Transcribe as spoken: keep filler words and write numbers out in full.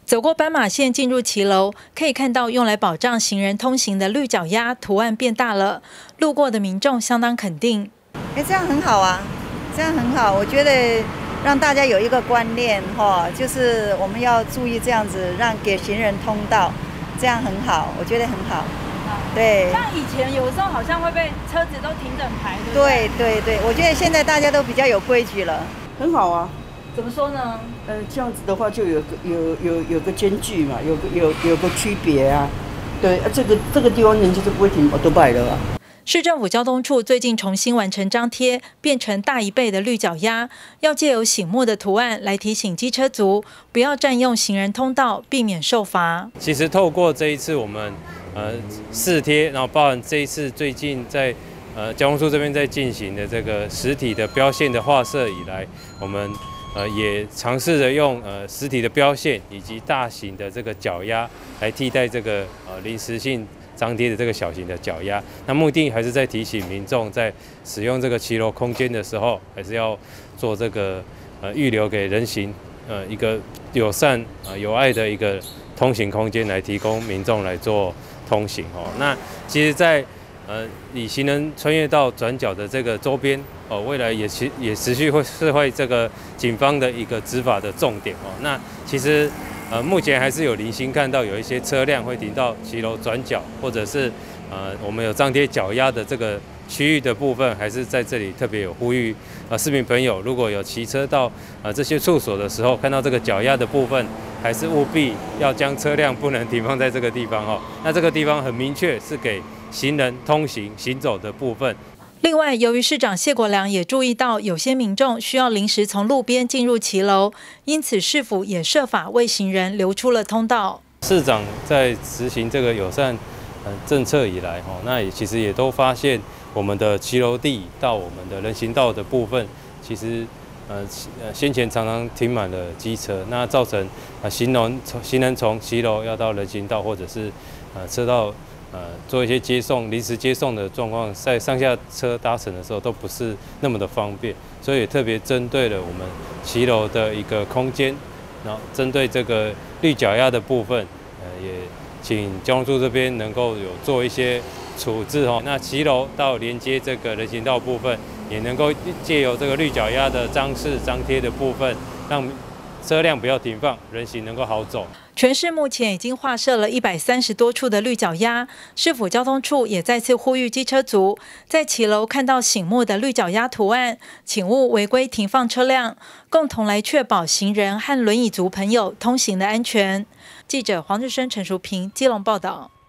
走过斑马线进入骑楼，可以看到用来保障行人通行的绿脚丫图案变大了，路过的民众相当肯定。 哎，这样很好啊，这样很好，我觉得让大家有一个观念哈，就是我们要注意这样子，让给行人通道，这样很好，我觉得很好。对， 像以前有时候好像会被车子都停整排，对不对？ 对对对，我觉得现在大家都比较有规矩了， 很好啊。 怎么说呢？ 呃，这样子的话就有个有有有个间距嘛，有个有有个区别啊。对啊，这个这个地方人就是不会停都摆了啊。 市政府交通处最近重新完成张贴，变成大一倍的绿脚丫，要借由醒目的图案来提醒机车族不要占用行人通道，避免受罚。 其实透过这一次我们呃试贴，然后包含这一次最近在呃交通处这边在进行的这个实体的标线的画设以来，我们呃也尝试着用呃实体的标线以及大型的这个脚丫来替代这个呃临时性张贴的这个小型的脚丫，那目的还是在提醒民众在使用这个骑楼空间的时候，还是要做这个呃预留给人行呃一个友善呃有爱的一个通行空间，来提供民众来做通行哦。那其实在，在呃以行人穿越到转角的这个周边哦，未来也持也持续会是会这个警方的一个执法的重点哦。那其实。呃，目前还是有零星看到有一些车辆会停到骑楼转角，或者是呃我们有张贴脚丫的这个区域的部分，还是在这里特别有呼吁呃市民朋友，如果有骑车到呃这些处所的时候，看到这个脚丫的部分，还是务必要将车辆不能停放在这个地方哦。那这个地方很明确是给行人通行行走的部分。 另外，由于市长谢国良也注意到有些民众需要临时从路边进入骑楼，因此市府也设法为行人留出了通道。 市长在执行这个友善呃政策以来，哦，那也其实也都发现我们的骑楼地到我们的人行道的部分，其实呃呃先前常常停满了机车，那造成啊行人从行人从骑楼要到人行道，或者是呃车道。呃，做一些接送、临时接送的状况，在上下车搭乘的时候都不是那么的方便，所以也特别针对了我们骑楼的一个空间，然后针对这个绿脚丫的部分，呃，也请交通处这边能够有做一些处置哦。那骑楼到连接这个人行道部分，也能够借由这个绿脚丫的张示、张贴的部分，让车辆不要停放，人行能够好走。 全市目前已经划设了一百三十多处的绿脚丫，市府交通处也再次呼吁机车族，在骑楼看到醒目的绿脚丫图案，请勿违规停放车辆，共同来确保行人和轮椅族朋友通行的安全。记者黄日升、陈淑平基隆报道。